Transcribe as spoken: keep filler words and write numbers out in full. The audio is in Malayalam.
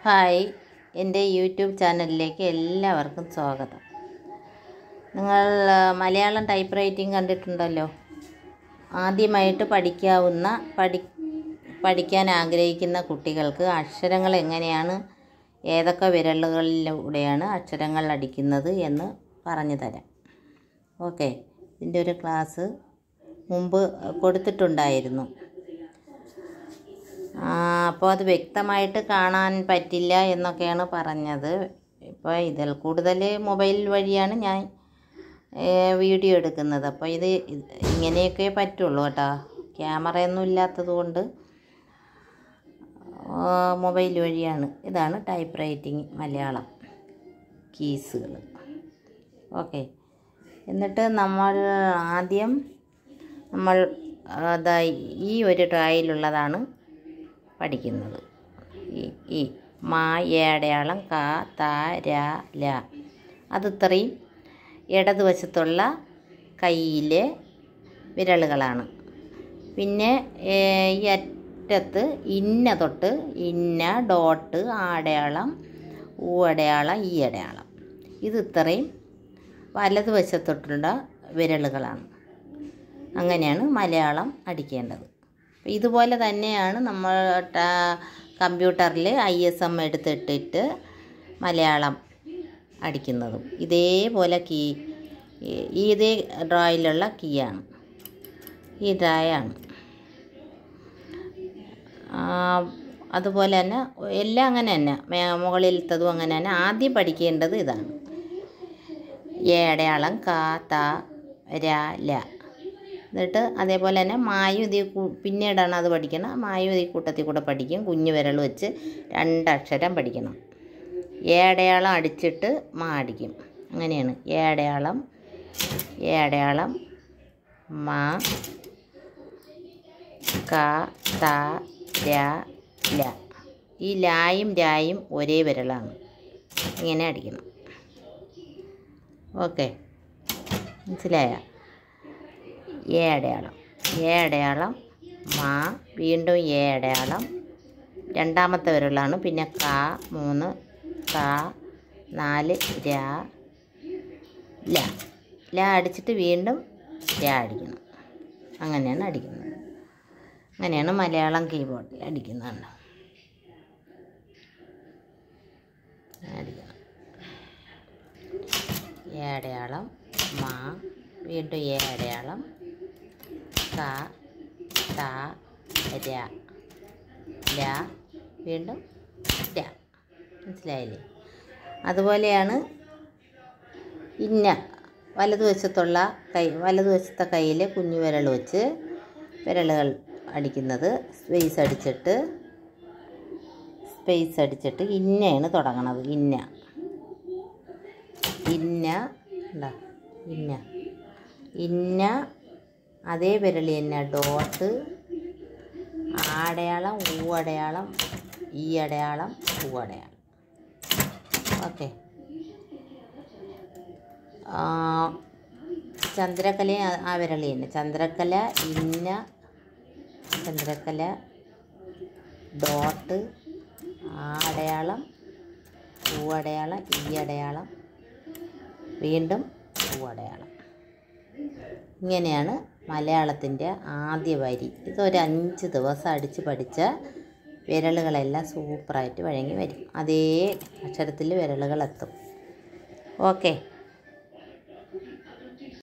ഹായ്, എൻ്റെ യൂട്യൂബ് ചാനലിലേക്ക് എല്ലാവർക്കും സ്വാഗതം. നിങ്ങൾ മലയാളം ടൈപ്പ് റൈറ്റിംഗ് കണ്ടിട്ടുണ്ടല്ലോ. ആദ്യമായിട്ട് പഠിക്കാവുന്ന പഠി പഠിക്കാൻ ആഗ്രഹിക്കുന്ന കുട്ടികൾക്ക് അക്ഷരങ്ങൾ എങ്ങനെയാണ്, ഏതൊക്കെ വിരലുകളിലൂടെയാണ് അക്ഷരങ്ങൾ അടിക്കുന്നത് എന്ന് പറഞ്ഞു തരാം. ഓക്കെ, ഇതിൻ്റെ ഒരു ക്ലാസ് മുമ്പ് കൊടുത്തിട്ടുണ്ടായിരുന്നു. അപ്പോൾ അത് വ്യക്തമായിട്ട് കാണാൻ പറ്റില്ല എന്നൊക്കെയാണ് പറഞ്ഞത്. ഇപ്പോൾ ഇതിൽ കൂടുതൽ മൊബൈൽ വഴിയാണ് ഞാൻ വീഡിയോ എടുക്കുന്നത്. അപ്പോൾ ഇത് ഇങ്ങനെയൊക്കെ പറ്റുള്ളൂ കേട്ടോ. ക്യാമറയൊന്നും ഇല്ലാത്തത് കൊണ്ട് മൊബൈൽ വഴിയാണ്. ഇതാണ് ടൈപ്പ് റൈറ്റിംഗ് മലയാളം കീസുകൾ. ഓക്കെ, എന്നിട്ട് നമ്മൾ ആദ്യം നമ്മൾ അതാ ഈ ഒരു ട്രായിലുള്ളതാണ് പഠിക്കുന്നത്. ഈ ഈ മാ ഏടയാളം ക ത ര ല അത് ഇത്രയും ഇടതുവശത്തുള്ള കൈയിലെ വിരലുകളാണ്. പിന്നെ ഈ അറ്റത്ത് ഇന്ന തൊട്ട് ഇന്ന, ഡോട്ട്, ആടയാളം, ഊ അടയാളം, ഈ അടയാളം ഇത് ഇത്രയും വലതുവശത്തോട്ടുള്ള വിരലുകളാണ്. അങ്ങനെയാണ് മലയാളം അടിക്കേണ്ടത്. ഇതുപോലെ തന്നെയാണ് നമ്മൾ കമ്പ്യൂട്ടറിൽ ഐ എസ് എം എടുത്തിട്ടിട്ട് മലയാളം അടിക്കുന്നതും. ഇതേപോലെ കീ ഇതേ ഡ്രോയിലുള്ള കീയാണ്, ഈ ഡ്രായാണ്. അതുപോലെ തന്നെ എല്ലാം അങ്ങനെ തന്നെ, മുകളിലത്തതും അങ്ങനെ തന്നെ. ആദ്യം പഠിക്കേണ്ടത് ഇതാണ്: ഏ അടയാളം, ക ത ര ല. എന്നിട്ട് അതേപോലെ തന്നെ മായും ഇതേ പിന്നീടാണ് അത് പഠിക്കണം. മായും ഇതേ കൂട്ടത്തിൽ കൂടെ പഠിക്കും. കുഞ്ഞു വിരൽ വെച്ച് രണ്ടക്ഷരം പഠിക്കണം. ഏ അടയാളം അടിച്ചിട്ട് മാ അടിക്കും. അങ്ങനെയാണ് ഏ അടയാളം, ഏ അടയാളം, മാ, ക ത ര ല. ഈ ലായും രായും ഒരേ വിരലാണ്. ഇങ്ങനെ അടിക്കണം. ഓക്കെ, മനസ്സിലായ? ഏ അടയാളം, ഏ അടയാളം, മാ, വീണ്ടും ഏ അടയാളം, രണ്ടാമത്തെ വിരലാണ്. പിന്നെ ക മൂന്ന്, ക നാല്, ര ല. ല അടിച്ചിട്ട് വീണ്ടും ര അടിക്കണം. അങ്ങനെയാണ് അടിക്കുന്നത്. അങ്ങനെയാണ് മലയാളം കീബോർഡിൽ അടിക്കുന്നത്. അടിക്കണം. ഏ അടയാളം, മാ, വീണ്ടും ഏ അടയാളം, ക ത ര ല, വീണ്ടും ര. മനസ്സിലായില്ലേ? അതുപോലെയാണ് ഇന്ന വലതുവശത്തുള്ള കൈ വലതുവശത്തെ കയ്യിൽ കുഞ്ഞു വിരൽ വെച്ച് വിരലുകൾ അടിക്കുന്നത്. സ്പേസ് അടിച്ചിട്ട് സ്പേസ് അടിച്ചിട്ട് ഇന്നയാണ് തുടങ്ങണത്. ഇന്ന ഇന്ന എന്താ ഇന്ന ഇന്ന അതേ വിരൽ തന്നെ ഡോട്ട്, ആടയാളം, ഊ അടയാളം, ഈ അടയാളം, ഊ അടയാളം. ഓക്കെ, ചന്ദ്രക്കല ആ വിരൽ തന്നെ. ചന്ദ്രക്കല, ഇന്ന, ചന്ദ്രക്കല, ഡോട്ട്, ആടയാളം, ഊ അടയാളം, ഈ അടയാളം, വീണ്ടും ഊ അടയാളം. ഇങ്ങനെയാണ് മലയാളത്തിൻ്റെ ആദ്യ വരി. ഇതൊരു അഞ്ച് ദിവസം അടിച്ച് പഠിച്ച വിരലുകളെല്ലാം സൂപ്പറായിട്ട് വഴങ്ങി വരും. അതേ അക്ഷരത്തിൽ വിരലുകളെത്തും. ഓക്കെ.